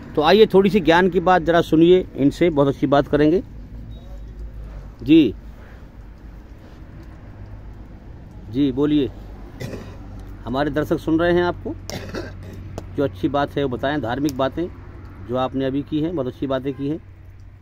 तो आइए थोड़ी सी ज्ञान की बात जरा सुनिए इनसे, बहुत अच्छी बात करेंगे जी। जी बोलिए, हमारे दर्शक सुन रहे हैं आपको। जो अच्छी बात है वो बताएं, धार्मिक बातें जो आपने अभी की हैं, बहुत अच्छी बातें की हैं।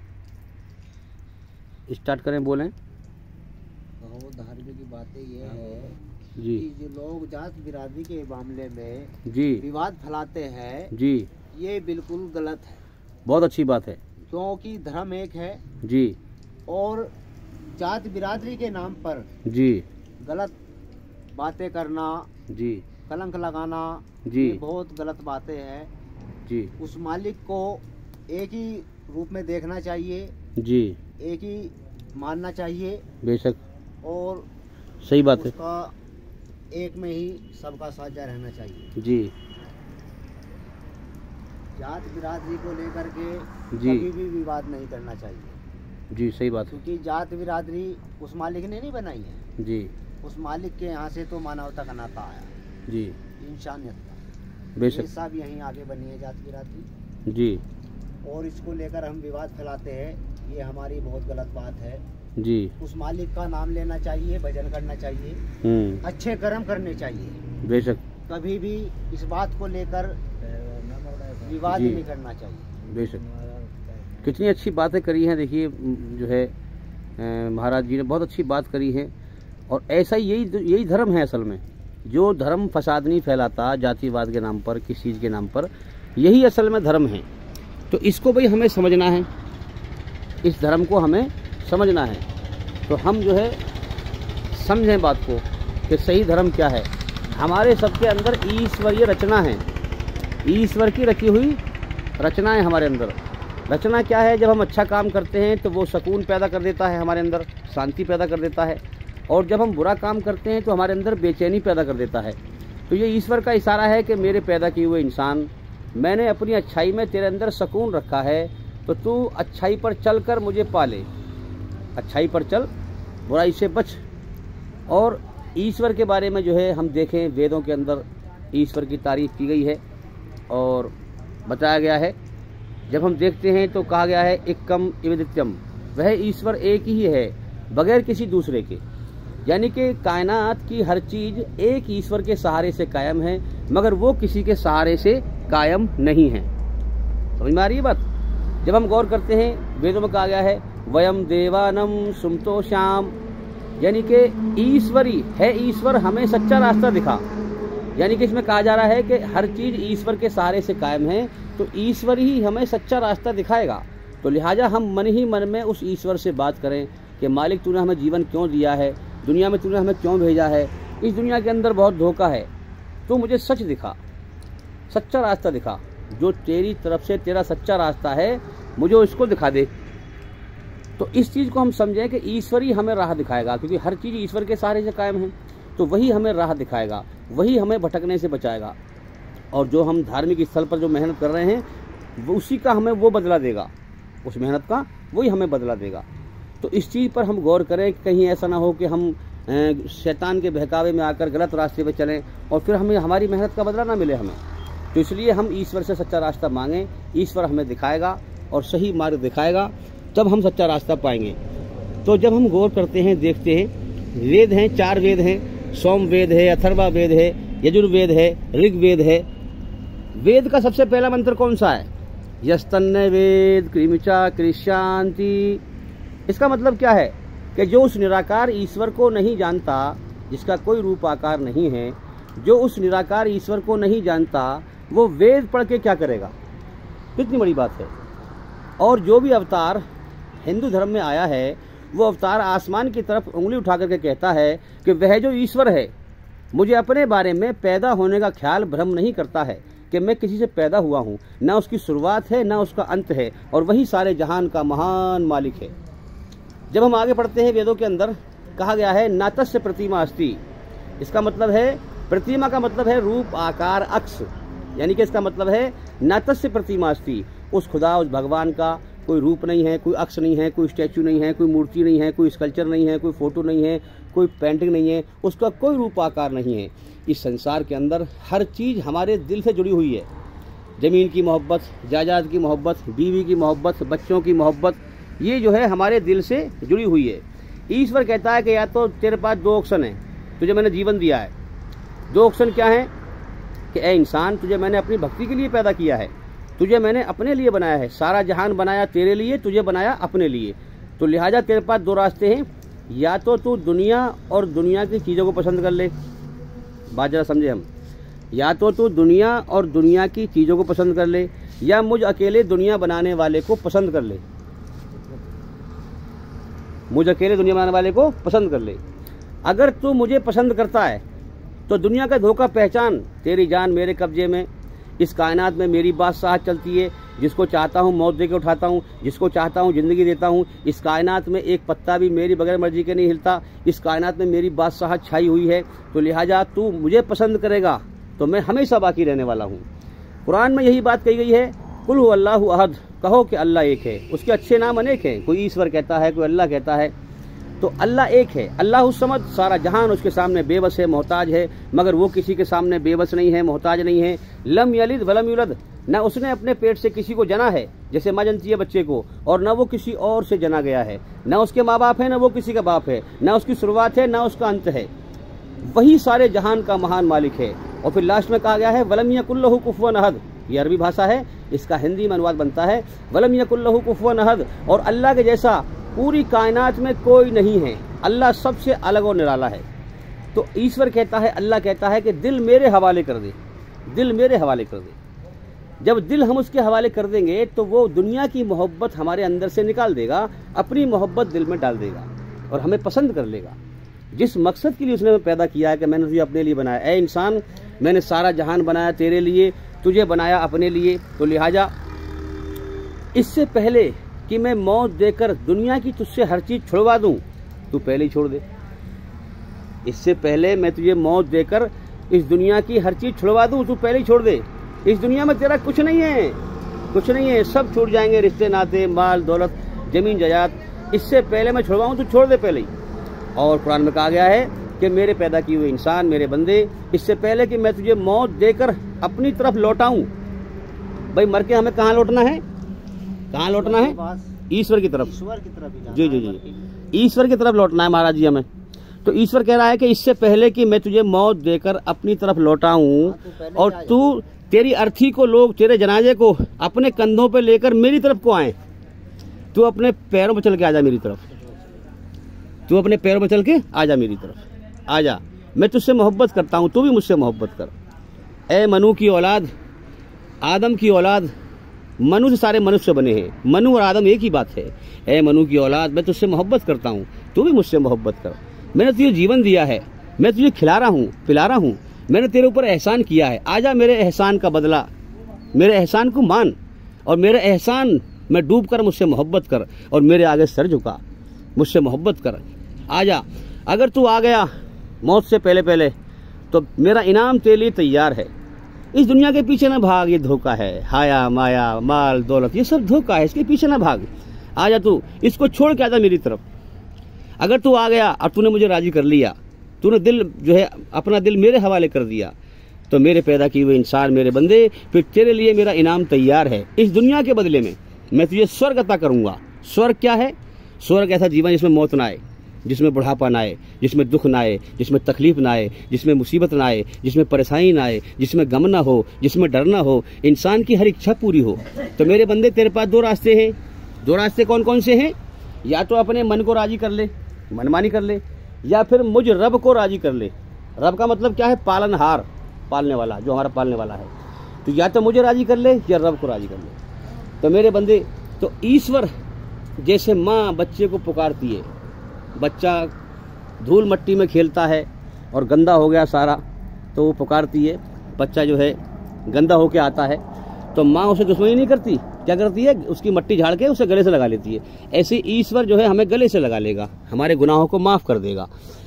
स्टार्ट करें, बोलें। तो धार्मिक बातें ये है जी कि जो लोग जात बिरादरी के मामले में जी विवाद फैलाते हैं जी, ये बिल्कुल गलत है। बहुत अच्छी बात है। क्योंकि धर्म एक है जी और जात बिरादरी के नाम पर जी गलत बातें करना, जी कलंक लगाना, जी ये बहुत गलत बातें हैं। जी उस मालिक को एक ही रूप में देखना चाहिए, जी, एक ही मानना चाहिए बेशक और सही बात है उसका एक में ही सबका साझा रहना चाहिए। जी जात बिरादरी को लेकर के जी कभी भी विवाद नहीं करना चाहिए, जी, सही बात है क्योंकि जात बिरादरी उस मालिक ने नहीं बनाई है। जी। उस मालिक के यहाँ से तो मानवता का नाता आया, जी इंसानियत का। बेशक ये सब यहीं आगे बनी है जात बिरादरी, जी और इसको लेकर हम विवाद फैलाते हैं, ये हमारी बहुत गलत बात है। जी। उस मालिक का नाम लेना चाहिए, भजन करना चाहिए, अच्छे कर्म करने चाहिए। बेशक कभी भी इस बात को लेकर विवाद जी। नहीं करना चाहिए। बेशक कितनी अच्छी बातें करी हैं। देखिए जो है महाराज जी ने बहुत अच्छी बात करी है, और ऐसा ही यही धर्म है असल में। जो धर्म फसाद नहीं फैलाता जातिवाद के नाम पर, किसी चीज़ के नाम पर, यही असल में धर्म है। तो इसको भाई हमें समझना है, इस धर्म को हमें समझना है। तो हम जो है समझें बात को कि सही धर्म क्या है। हमारे सबके अंदर ईश्वरीय रचना है, ईश्वर की रची हुई रचना है हमारे अंदर। रचना क्या है? जब हम अच्छा काम करते हैं तो वो सुकून पैदा कर देता है हमारे अंदर, शांति पैदा कर देता है, और जब हम बुरा काम करते हैं तो हमारे अंदर बेचैनी पैदा कर देता है। तो ये ईश्वर का इशारा है कि मेरे पैदा किए हुए इंसान, मैंने अपनी अच्छाई में तेरे अंदर सुकून रखा है, तो तू अच्छाई पर चल कर मुझे पाले, अच्छाई पर चल, बुराई से बच। और ईश्वर के बारे में जो है हम देखें, वेदों के अंदर ईश्वर की तारीफ की गई है और बताया गया है। जब हम देखते हैं तो कहा गया है एकम इवदित्यम, वह ईश्वर एक ही है बगैर किसी दूसरे के। यानी कि कायनात की हर चीज एक ईश्वर के सहारे से कायम है, मगर वो किसी के सहारे से कायम नहीं है। समझ में आ रही है बात? जब हम गौर करते हैं, वेदों में कहा गया है वयम देवानम सुमतो श्याम, यानी कि ईश्वरी है, ईश्वर हमें सच्चा रास्ता दिखा। यानी कि इसमें कहा जा रहा है कि हर चीज ईश्वर के सहारे से कायम है, तो ईश्वर ही हमें सच्चा रास्ता दिखाएगा। तो लिहाजा हम मन ही मन में उस ईश्वर से बात करें कि मालिक तूने हमें जीवन क्यों दिया है, दुनिया में तूने हमें क्यों भेजा है, इस दुनिया के अंदर बहुत धोखा है, तो मुझे सच दिखा, सच्चा रास्ता दिखा, जो तेरी तरफ से तेरा सच्चा रास्ता है मुझे उसको दिखा दे। तो इस चीज़ को हम समझें कि ईश्वर ही हमें राह दिखाएगा, क्योंकि हर चीज़ ईश्वर के सहारे से कायम है, तो वही हमें राह दिखाएगा, वही हमें भटकने से बचाएगा। और जो हम धार्मिक स्थल पर जो मेहनत कर रहे हैं, वो उसी का हमें वो बदला देगा, उस मेहनत का वही हमें बदला देगा। तो इस चीज़ पर हम गौर करें कि कहीं ऐसा ना हो कि हम शैतान के बहकावे में आकर गलत रास्ते पर चलें और फिर हमें हमारी मेहनत का बदला ना मिले हमें। तो इसलिए हम ईश्वर से सच्चा रास्ता मांगें, ईश्वर हमें दिखाएगा और सही मार्ग दिखाएगा, तब हम सच्चा रास्ता पाएंगे। तो जब हम गौर करते हैं, देखते हैं, वेद हैं, 4 वेद हैं, सोम वेद है, अथर्वा वेद है, यजुर्वेद है, ऋग्वेद है। वेद का सबसे पहला मंत्र कौन सा है? यस्तन्य वेद कृमिचा कृशांति। इसका मतलब क्या है कि जो उस निराकार ईश्वर को नहीं जानता, जिसका कोई रूप आकार नहीं है, जो उस निराकार ईश्वर को नहीं जानता, वो वेद पढ़ के क्या करेगा? कितनी बड़ी बात है। और जो भी अवतार हिंदू धर्म में आया है, वो अवतार आसमान की तरफ उंगली उठा करके कहता है कि वह जो ईश्वर है मुझे अपने बारे में पैदा होने का ख्याल भ्रम नहीं करता है कि मैं किसी से पैदा हुआ हूँ, ना उसकी शुरुआत है ना उसका अंत है, और वही सारे जहान का महान मालिक है। जब हम आगे पढ़ते हैं, वेदों के अंदर कहा गया है नातस्य प्रतिमा अस्ति। इसका मतलब है, प्रतिमा का मतलब है रूप आकार अक्ष, यानी कि इसका मतलब है नातस्य प्रतिमा अस्ति। उस खुदा, उस भगवान का कोई रूप नहीं है, कोई अक्ष नहीं है, कोई स्टैचू नहीं है, कोई मूर्ति नहीं है, कोई स्कल्पचर नहीं है, कोई फोटो नहीं है, कोई पेंटिंग नहीं है, उसका कोई रूप आकार नहीं है। इस संसार के अंदर हर चीज़ हमारे दिल से जुड़ी हुई है। ज़मीन की मोहब्बत, जायदाद की मोहब्बत, बीवी की मोहब्बत, बच्चों की मोहब्बत, ये जो है हमारे दिल से जुड़ी हुई है। ईश्वर कहता है कि या तो तेरे पास दो ऑप्शन है, तुझे मैंने जीवन दिया है। दो ऑप्शन क्या है कि ए इंसान, तुझे मैंने अपनी भक्ति के लिए पैदा किया है, तुझे मैंने अपने लिए बनाया है, सारा जहान बनाया तेरे लिए, तुझे बनाया अपने लिए। तो लिहाजा तेरे पास दो रास्ते हैं, या तो तू दुनिया और दुनिया की चीज़ों को पसंद कर ले, बात जरा समझे हम, या तो तू दुनिया और दुनिया की चीज़ों को पसंद कर ले, या मुझ अकेले दुनिया बनाने वाले को पसंद कर ले, मुझ अकेले दुनिया बनाने वाले को पसंद कर ले। अगर तू मुझे पसंद करता है तो दुनिया का धोखा पहचान, तेरी जान मेरे कब्जे में, इस कायनात में मेरी बादशाहत चलती है, जिसको चाहता हूँ मौत दे के उठाता हूँ, जिसको चाहता हूँ ज़िंदगी देता हूँ। इस कायनात में एक पत्ता भी मेरी बगैर मर्जी के नहीं हिलता, इस कायनात में मेरी बादशाहत छाई हुई है। तो लिहाजा तू मुझे पसंद करेगा तो मैं हमेशा बाकी रहने वाला हूँ। कुरान में यही बात कही गई है, कुल हु अल्लाहु अहद, कहो कि अल्लाह एक है। उसके अच्छे नाम अनेक हैं, कोई ईश्वर कहता है, कोई अल्लाह कहता है, तो अल्लाह एक है। अल्लाह समद, सारा जहान उसके सामने बेबस है, मोहताज है, मगर वो किसी के सामने बेबस नहीं है, मोहताज नहीं है। लम यलिद वलम युलद, न उसने अपने पेट से किसी को जना है जैसे माँ जनती है बच्चे को, और न वो किसी और से जना गया है, न उसके माँ बाप है, न वो किसी का बाप है, न उसकी शुरुआत है, न उसका अंत है। वही सारे जहान का महान मालिक है। और फिर लास्ट में कहा गया है वलम यकुल लहु कुफुवन अहद, ये अरबी भाषा है, इसका हिंदी में अनुवाद बनता है वलम यकुल लहु कुफुवन अहद। और अल्लाह के जैसा पूरी कायनात में कोई नहीं है, अल्लाह सबसे अलग और निराला है। तो ईश्वर कहता है, अल्लाह कहता है कि दिल मेरे हवाले कर दे, दिल मेरे हवाले कर दे। जब दिल हम उसके हवाले कर देंगे तो वो दुनिया की मोहब्बत हमारे अंदर से निकाल देगा, अपनी मोहब्बत दिल में डाल देगा और हमें पसंद कर लेगा। जिस मकसद के लिए उसने हमें पैदा किया है कि मैंने तुझे अपने लिए बनाया, ऐ इंसान मैंने सारा जहान बनाया तेरे लिए, तुझे बनाया अपने लिए। तो लिहाजा इससे पहले कि मैं मौत देकर दुनिया की तुझसे हर चीज़ छुड़वा दूं, तू पहले ही छोड़ दे। इससे पहले मैं तुझे मौत देकर इस दुनिया की हर चीज़ छुड़वा दूं, तू पहले ही छोड़ दे। इस दुनिया में तेरा कुछ नहीं है, कुछ नहीं है, सब छूट जाएंगे, रिश्ते नाते, माल दौलत, जमीन जायदाद। इससे पहले मैं छुड़वाऊं, तू छोड़ दे पहले ही। और कुरान में कहा गया है कि मेरे पैदा किए हुए इंसान, मेरे बंदे, इससे पहले कि मैं तुझे मौत देकर अपनी तरफ लौटाऊं। भाई मर के हमें कहाँ लौटना है, कहाँ लौटना है? ईश्वर की तरफ, ईश्वर की तरफ। जी जी जी, ईश्वर की तरफ लौटना है महाराज जी हमें। तो ईश्वर कह रहा है कि इससे पहले कि मैं तुझे मौत देकर अपनी तरफ लौटाऊं और तू तेरी अर्थी को, लोग तेरे जनाजे को अपने कंधों पे लेकर मेरी तरफ को आए, तू अपने पैरों पर चल के आजा मेरी तरफ, तू अपने पैरों पर चल के आजा मेरी तरफ, आजा, मैं तुझसे मोहब्बत करता हूँ, तू भी मुझसे मोहब्बत कर। ए मनु की औलाद, आदम की औलाद, मनु से सारे मनुष्य बने हैं, मनु और आदम एक ही बात है। ए मनु की औलाद, मैं तुझसे मोहब्बत करता हूँ, तू भी मुझसे मोहब्बत कर। मैंने तुझे जीवन दिया है, मैं तुझे खिला रहा हूँ, पिला रहा हूँ, मैंने तेरे ऊपर एहसान किया है, आजा मेरे एहसान का बदला, मेरे एहसान को मान और मेरे एहसान में डूब कर मुझसे मोहब्बत कर और मेरे आगे सर झुका, मुझसे मोहब्बत कर, आजा। अगर तू आ गया मौत से पहले पहले तो मेरा इनाम तेरे लिए तैयार है। इस दुनिया के पीछे ना भाग, ये धोखा है, हाया माया माल दौलत ये सब धोखा है, इसके पीछे ना भाग, आजा तू, इसको छोड़ के आजा मेरी तरफ। अगर तू आ गया और तूने मुझे राजी कर लिया, तूने दिल जो है अपना दिल मेरे हवाले कर दिया, तो मेरे पैदा किए हुए इंसान, मेरे बंदे, फिर तेरे लिए मेरा इनाम तैयार है। इस दुनिया के बदले में मैं तुझे स्वर्ग अता करूंगा। स्वर्ग क्या है? स्वर्ग ऐसा जीवन जिसमें मौत ना आए, जिसमें बुढ़ापा ना आए, जिसमें दुख ना आए, जिसमें तकलीफ ना आए, जिसमें मुसीबत ना आए, जिसमें परेशानी ना आए, जिसमें गम ना हो, जिसमें डर ना हो, इंसान की हर इच्छा पूरी हो। तो मेरे बंदे तेरे पास दो रास्ते हैं। दो रास्ते कौन कौन से हैं? या तो अपने मन को राजी कर ले, मनमानी कर ले, या फिर मुझ रब को राजी कर ले। रब का मतलब क्या है? पालनहार, पालने वाला, जो हमारा पालने वाला है। तो या तो मुझे राजी कर ले या रब को राजी कर ले। तो मेरे बंदे, तो ईश्वर जैसे माँ बच्चे को पुकारती है, बच्चा धूल मट्टी में खेलता है और गंदा हो गया सारा, तो वो पुकारती है, बच्चा जो है गंदा होके आता है, तो माँ उसे दुश्मनी नहीं करती, क्या करती है? उसकी मट्टी झाड़ के उसे गले से लगा लेती है। ऐसे ईश्वर जो है हमें गले से लगा लेगा, हमारे गुनाहों को माफ़ कर देगा।